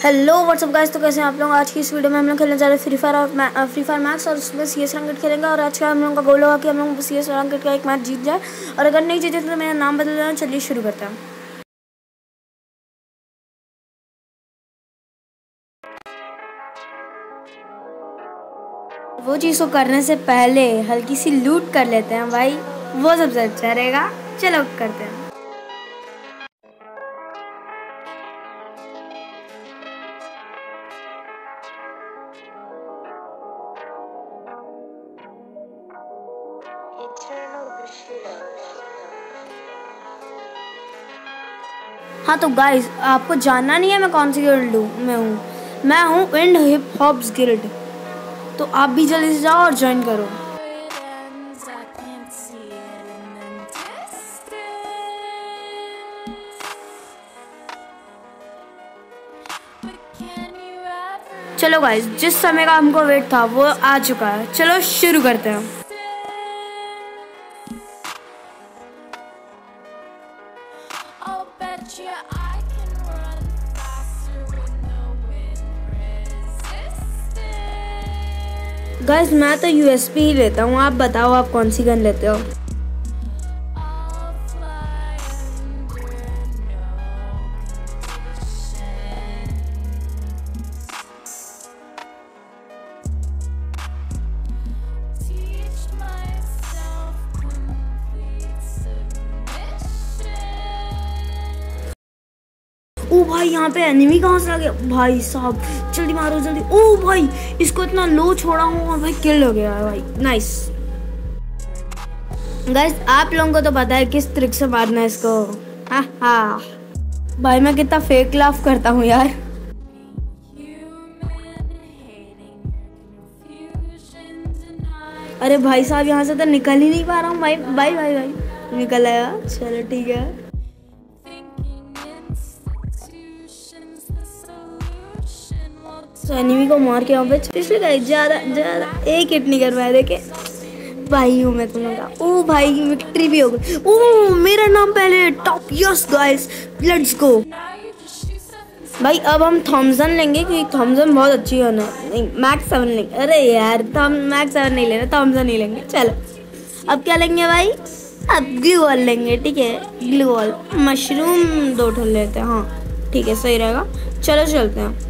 Hello what's up guys. तो कैसे हैं आप लोग। आज की इस वीडियो में हम लोग खेलने जा रहे हैं फ्री फायर मैक्स और उसमें CS रैंकेड खेलेंगे। और आज का हम लोगों का गोल होगा कि हम लोग CS रैंकेड का एक मैच जीत जाए, और अगर नहीं जीते तो मेरा नाम बदल देना। चलिए शुरू करते हैं। वो चीज़ को करने से पहले हल्की सी लूट कर लेते हैं भाई, वो सबसे अच्छा रहेगा। चलो करते हैं। हाँ तो गाइस, आपको जानना नहीं है मैं कौन सी गिल्ड में हूँ। मैं हूँ इंड हिप हॉप्स गिल्ड। तो आप भी जल्दी से जाओ और ज्वाइन करो। चलो गाइस, जिस समय का हमको वेट था वो आ चुका है। चलो शुरू करते हैं। गाइस मैं तो USP ही लेता हूँ, आप बताओ आप कौन सी गन लेते हो। ओ भाई, यहाँ पे एनिमी कहाँ से आ गया भाई साहब। जल्दी मारो जल्दी। ओ भाई, इसको इतना लो छोड़ा हूँ और भाई किल हो गया है भाई। नाइस गाइस, आप लोगों को तो पता है किस ट्रिक से मारना है इसको। हाँ हाँ भाई, मैं कितना फेक लाफ करता हूँ यार। अरे भाई साहब, यहाँ से तो निकल ही नहीं पा रहा हूँ भाई। भाई भाई भाई निकल आया। चलो ठीक है। तो एनिमी को मार के यहाँ पे पिछले गए ज्यादा एक हिट नहीं कर पाया। देखे भाई हूँ मैं तुम लोग का। ओ भाई विक्ट्री भी हो गई। ओ मेरा नाम पहले top. Yes guys, let's go भाई। अब हम थॉमसन लेंगे क्योंकि थॉमसन बहुत अच्छी है ना। नहीं, मैक्स 7 लेंगे। अरे यार मैक्स 7 नहीं लेना, थॉमसन ही लेंगे। चलो अब क्या लेंगे भाई। अब ग्लू वॉल लेंगे। ठीक है, ग्लू वॉल मशरूम 2 ठो लेते हैं। हाँ ठीक है, सही रहेगा। चलो चलते हैं।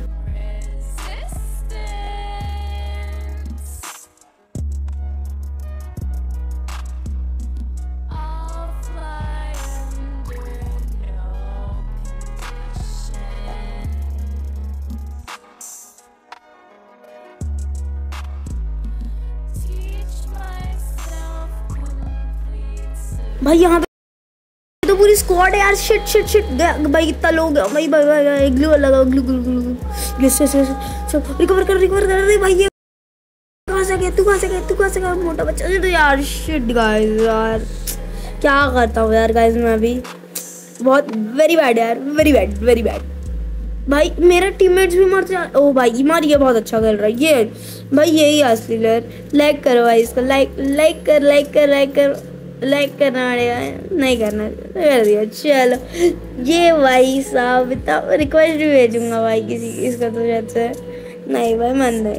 भाई यहाँ पे तो पूरी स्क्वाड है यार। शिट शिट शिट भाई, कितना लोग है भाई। भाई भाई ग्लू लगा, glue glue glue. Yes yes yes, सब रिकवर कर रहे भाई। ये कहाँ से गया तू, कहाँ से गया तू, कहाँ से गया मोटा बच्चा। तो यार शिट गाइस, यार क्या करता हूँ यार गाइस मैं अभी। बहुत वेरी बैड यार, वेरी बैड वेरी बैड भाई। मेरा टीममेट्स भी मर जा। ओ भाई इमार ये बहुत अच्छा खेल रहा है ये भाई। यही असली प्लेयर। लाइक करो भाई इसको, लाइक करना पड़ेगा। नहीं करना, कर दिया। चलो ये भाई साहब, इतना रिक्वेस्ट भी भेजूंगा भाई किसी इसका तो जैसे। नहीं भाई मन नहीं।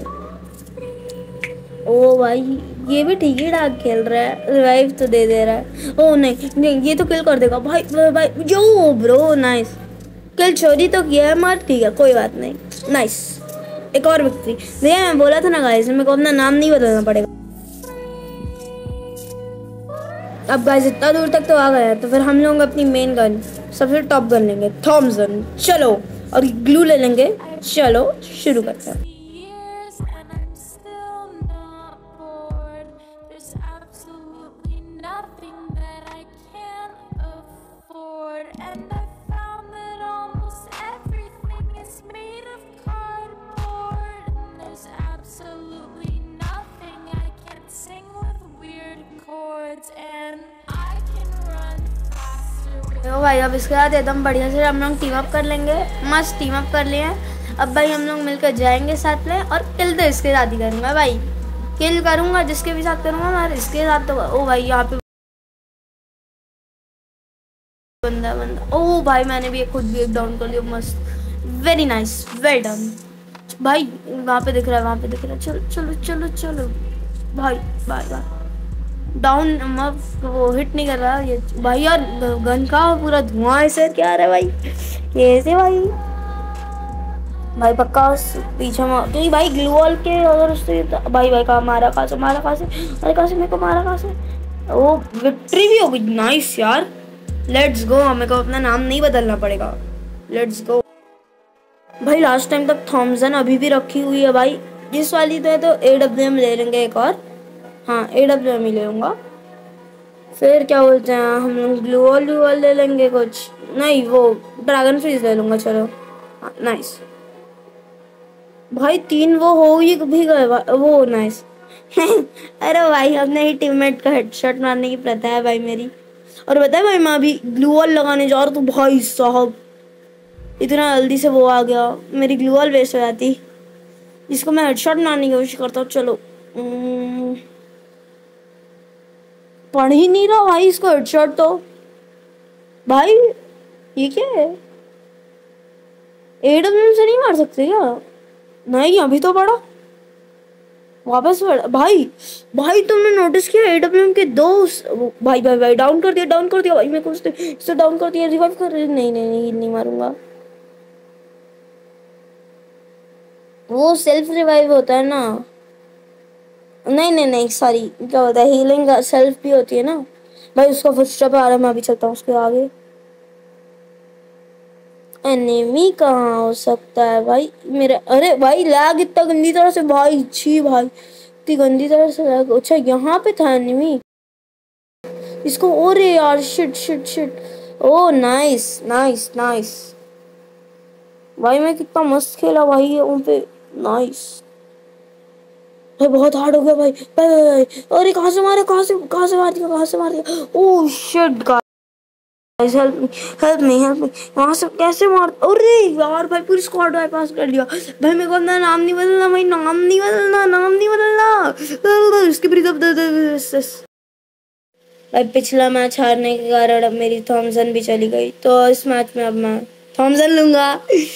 ओ भाई ये भी ठीक ही ठाक खेल रहा है, रिवाइव तो दे रहा है। ओ नहीं नहीं, ये तो किल कर देगा भाई। भाई जो ब्रो नाइस किल चोरी तो किया है मार। ठीक है कोई बात नहीं। नाइस, एक और विक्ट्री। भैया मैं बोला था ना गाइस, मेरे को अपना नाम नहीं बताना पड़ेगा। अब गाइस इतना दूर तक तो आ गया है, तो फिर हम लोग अपनी मेन गन सबसे टॉप गन लेंगे, थॉमसन। चलो और ग्लू ले लेंगे। चलो शुरू करते हैं। देखो भाई, अब इसके बाद एकदम बढ़िया से हम लोग टीम अप कर लेंगे। मस्त टीम अप कर लिए हैं। अब भाई हम लोग मिलकर जाएंगे साथ में, और किल तो इसके साथ ही करूँगा भाई। किल करूँगा जिसके भी साथ करूँगा मैं, इसके साथ तो। ओ भाई यहाँ पे बंदा। ओ भाई मैंने भी खुद भी एक डाउन कर लिया। मस्त वेरी नाइस, वेल डन भाई। वहाँ पे दिख रहा है, वहाँ पे दिख रहा है। चलो चलो चलो चलो भाई, बाय बाय। डाउन वो हिट नहीं कर रहा ये भाई यार। गन का पूरा धुआं ऐसे क्या आ रहा है भाई, कैसे भाई? भाई पक्का पीछे क्योंकि भाई ग्लू वॉल के अगर उससे भाई भाई कहाँ मारा, कहाँ से मारा, कहाँ से अरे कहाँ से मेरे को मारा, कहाँ से? वो विक्ट्री भी हो गई, नाइस यार। लेट्स गो, हमें को अपना नाम नहीं बदलना पड़ेगा। लेट्स गो भाई। लास्ट टाइम तक थॉमसन अभी भी रखी हुई है भाई। इस वाली तो AWM ले लेंगे एक और। हाँ AWM ही ले लूँगा। फिर क्या बोलते हैं हम लोग, ग्लू वॉल ले लेंगे कुछ, नहीं वो ड्रैगन फ्रीज ले लूँगा। चलो हाँ नाइस भाई। 3 वो हो ही भी गए वो, नाइस। अरे भाई अपने ही टीममेट का हेडशॉट मारने की प्रथा है भाई मेरी। और पता है भाई मैं अभी ग्लू वॉल लगाने जा रहा हूँ तो भाई साहब इतना जल्दी से वो आ गया, मेरी ग्लू वॉल वेस्ट हो जाती। इसको मैं हेडशॉट मारने की कोशिश करता हूँ। चलो पढ़ ही नहीं रहा भाई इसको हेडशॉट तो। भाई ये क्या है, AWM से नहीं मार सकते क्या? नहीं अभी तो पढ़ा, वापस पढ़ा भाई। भाई तुमने नोटिस किया AWM के दो भाई भाई भाई डाउन कर दिया, डाउन कर दिया भाई मेरे को इससे डाउन कर दिया। रिवाइव कर, नहीं नहीं नहीं नहीं मारूंगा, वो सेल्फ रिवाइव होता है ना। नहीं नहीं नहीं सॉरी, क्या होता है हीलिंग सेल्फ भी होती है ना भाई। उसका फुटस्टेप आ रहा है, मैं अभी चलता हूँ उसके आगे। एनिमी कहाँ हो सकता है भाई मेरा? अरे भाई लैग इतना गंदी तरह से भाई, छी भाई इतनी गंदी तरह से लैग। अच्छा यहाँ पे था एनिमी इसको। ओरे यार shit shit shit. Oh nice nice nice भाई, मैं कितना मस्त खेला भाई ये उन पे, नाइस भाई। बहुत हार्ड हो गया भाई, भाई, भाई, भाई। अरे कहाँ से मारे, कहाँ से मार दिया, कहाँ से मार दिया? Oh shit guys, help me वहां से कैसे मार? अरे यार भाई पूरी स्क्वाड बाईपास कर लिया भाई। मेरे को अपना नाम नहीं बदलना भाई, नाम नहीं बदलना, नाम नहीं बदलना। इसके भाई पिछला मैच हारने के कारण अब मेरी थॉमसन भी चली गई, तो इस मैच में अब मैं थॉमसन लूंगा।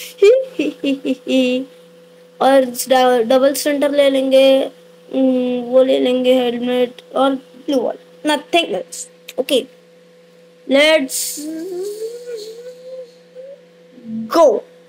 और डबल स्टंटर ले लेंगे, वो ले लेंगे हेलमेट और blue wall, nothing else. Okay let's go.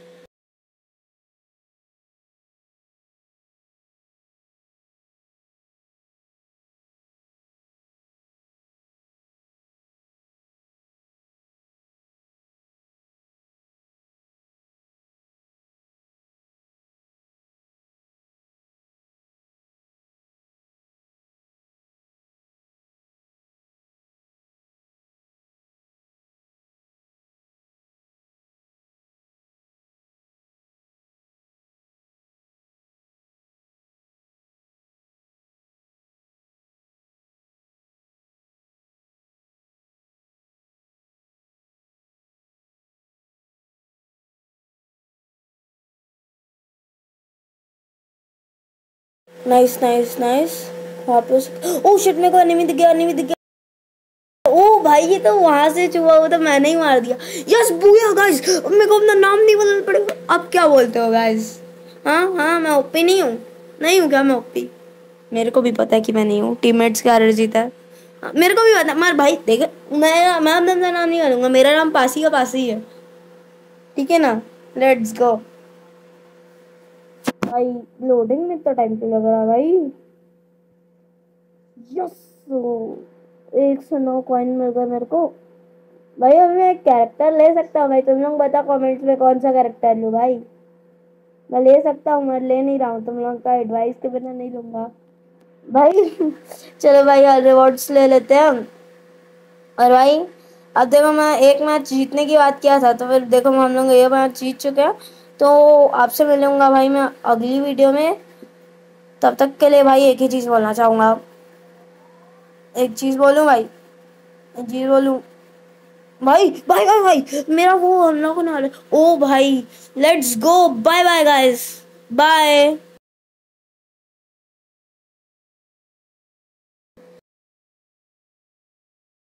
Nice nice nice वापस। ओ शिट मेरे को एनिमी दिख गया, एनिमी दिख गया। ओ भाई ये तो वहां से छुआ, वो तो मैंने ही मार दिया। यस बूया गाइस, मेरे को अपना नाम नहीं बदलना पड़ेगा। अब क्या बोलते हो गाइस? हाँ हाँ मैं ओपी नहीं हूँ, नहीं हूँ क्या मैं ओपी? मेरे को भी पता है कि मैं नहीं हूँ, टीममेट्स का हार जीता है। हाँ, मेरे को भी पता है। मार भाई देख, मैं अपना नाम नहीं करूँगा, मेरा नाम पासी का पासी है, ठीक है ना? लेट्स गो भाई। लोडिंग में इतना टाइम क्यों लग रहा है भाई? यस 109 कॉइन मिल गए मेरे को भाई। अब मैं एक कैरेक्टर ले सकता हूँ भाई, तुम लोग बता कमेंट्स में कौन सा कैरेक्टर लूँ भाई। मैं ले सकता हूँ, मैं ले नहीं रहा हूँ, तुम लोग का एडवाइस के बिना नहीं लूँगा भाई। चलो भाई यार रिवॉर्ड्स ले लेते हैं हम। और भाई अब देखो मैं एक मैच जीतने की बात किया था, तो फिर देखो हम लोग ये मैच जीत चुके हैं। तो आपसे मिलूंगा भाई मैं अगली वीडियो में। तब तक के लिए भाई एक ही चीज़ बोलना चाहूँगा, एक चीज़ बोलूँ भाई, एक चीज़ बोलूँ भाई, भाई भाई भाई मेरा वो अनलॉक होने वाला है। ओ भाई let's go, bye bye guys, bye.